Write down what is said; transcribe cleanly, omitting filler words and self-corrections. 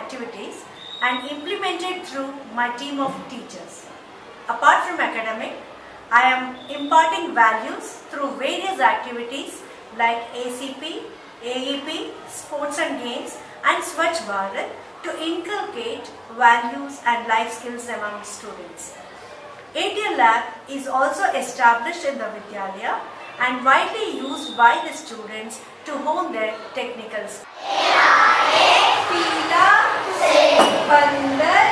activities and implemented through my team of teachers. Apart from academic, I am imparting values through various activities like ACP, AEP, sports and games and Swachh Bharat to inculcate values and life skills among students. ATL Lab is also established in the Vidyalaya and widely used by the students to hone their technical skills.